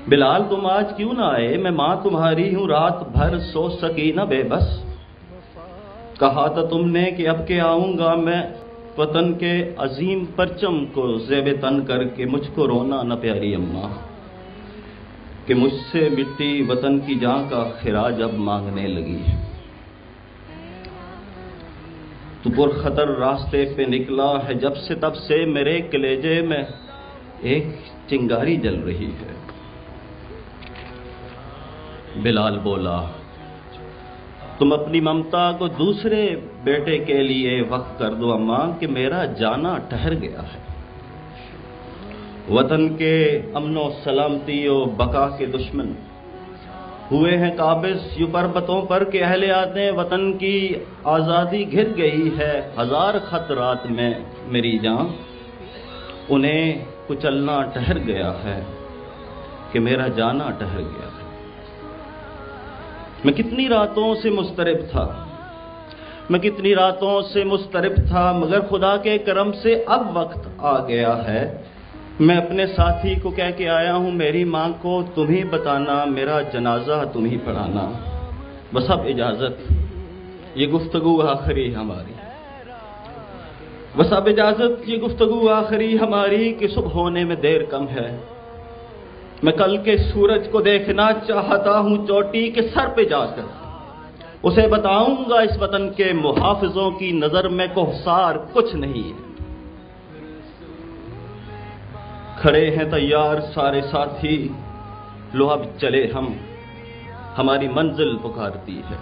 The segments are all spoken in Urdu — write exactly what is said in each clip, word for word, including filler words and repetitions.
بلال تم آج کیوں نہ آئے؟ میں ماں تمہاری ہوں، رات بھر سو سکی نہ بے بس۔ کہا تھا تم نے کہ اب کے آؤں گا میں وطن کے عظیم پرچم کو زیب تن کر کے، مجھ کو رونا نہ پیاری اماں کہ مجھ سے مٹی وطن کی جان کا خراج اب مانگنے لگی۔ تو پر خطر راستے پہ نکلا ہے جب سے، تب سے میرے کلیجے میں ایک چنگاری جل رہی ہے۔ بلال بولا تم اپنی ممتا کو دوسرے بیٹے کے لیے وقف کر دو اماں کہ میرا جانا ٹھہر گیا ہے۔ وطن کے امن و سلامتی و بقا کے دشمن ہوئے ہیں قابض یوں پربتوں پر کہ اہل آتے وطن کی آزادی گر گئی ہے۔ ہزار خطرات میں میری جان انہیں کچلنا ٹھہر گیا ہے کہ میرا جانا ٹھہر گیا ہے۔ میں کتنی راتوں سے مضطرب تھا، میں کتنی راتوں سے مضطرب تھا، مگر خدا کے کرم سے اب وقت آ گیا ہے۔ میں اپنے ساتھی کو کہہ کے آیا ہوں میری ماں کو تم ہی بتانا، میرا جنازہ تم ہی پڑھانا۔ بس اب اجازت، یہ گفتگو آخری ہماری، بس اب اجازت یہ گفتگو آخری ہماری کہ صبح ہونے میں دیر کم ہے۔ میں کل کے سورج کو دیکھنا چاہتا ہوں چوٹی کے سر پہ جا کر، اسے بتاؤں گا اس وطن کے محافظوں کی نظر میں کوہسار کچھ نہیں ہے۔ کھڑے ہیں تیار سارے ساتھی، لو اب چلے ہم، ہماری منزل پکارتی ہے۔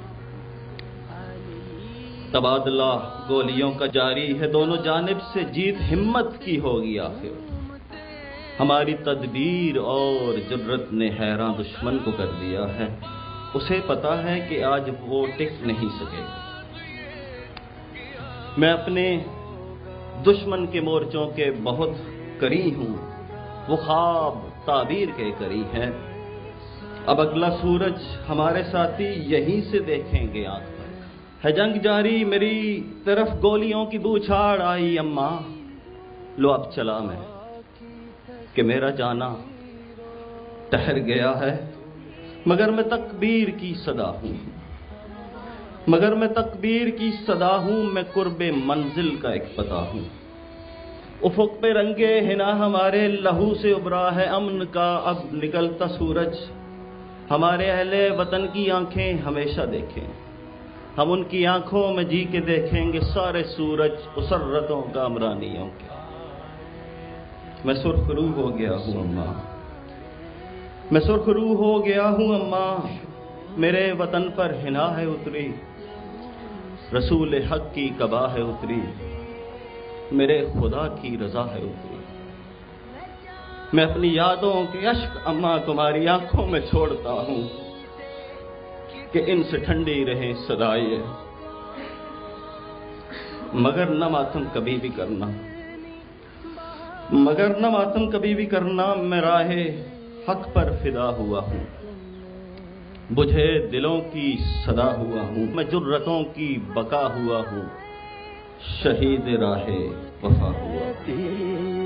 تبادلہ گولیوں کا جاری ہے، دونوں جانب سے جیت ہمت کی ہوگی آخر۔ ہماری تدبیر اور جرت نے حیران دشمن کو کر دیا ہے، اسے پتا ہے کہ آج وہ ٹک نہیں سکے گا۔ میں اپنے دشمن کے مورچوں کے بہت کری ہوں، وہ خواب تعبیر کے کری ہیں۔ اب اگلا سورج ہمارے ساتھی یہیں سے دیکھیں گے آنکھ پر۔ ہے جنگ جاری، میری طرف گولیوں کی بوچھاڑ آئی اماں، لو اب چلا میں کہ میرا جانا ٹھہر گیا ہے۔ مگر میں تکبیر کی صدا ہوں، مگر میں تکبیر کی صدا ہوں، میں قرب منزل کا ایک پتہ ہوں۔ افق پہ رنگے ہنا ہمارے لہو سے ابھرا ہے امن کا اب نکلتا سورج۔ ہمارے اہل وطن کی آنکھیں ہمیشہ دیکھیں، ہم ان کی آنکھوں میں جی کے دیکھیں گے سارے سورج اسرتوں کا عمرانیوں کے۔ میں سرخ روح ہو گیا ہوں اماں، میں سرخ روح ہو گیا ہوں اماں، میرے وطن پر ہنا ہے اتری، رسول حق کی قبا ہے اتری، میرے خدا کی رضا ہے اتری۔ میں اپنی یادوں کے اشک اماں تمہاری آنکھوں میں چھوڑتا ہوں کہ ان سے ٹھنڈی رہیں صدائیں، مگر نہ ماتم کبھی بھی کرنا، مگر نہ ماتم کبھی بھی کرنا، میں راہ حق پر فدا ہوا ہوں، بجھے دلوں کی صدا ہوا ہوں، میں جرتوں کی بقا ہوا ہوں، شہید راہ وفا ہوا ہوں۔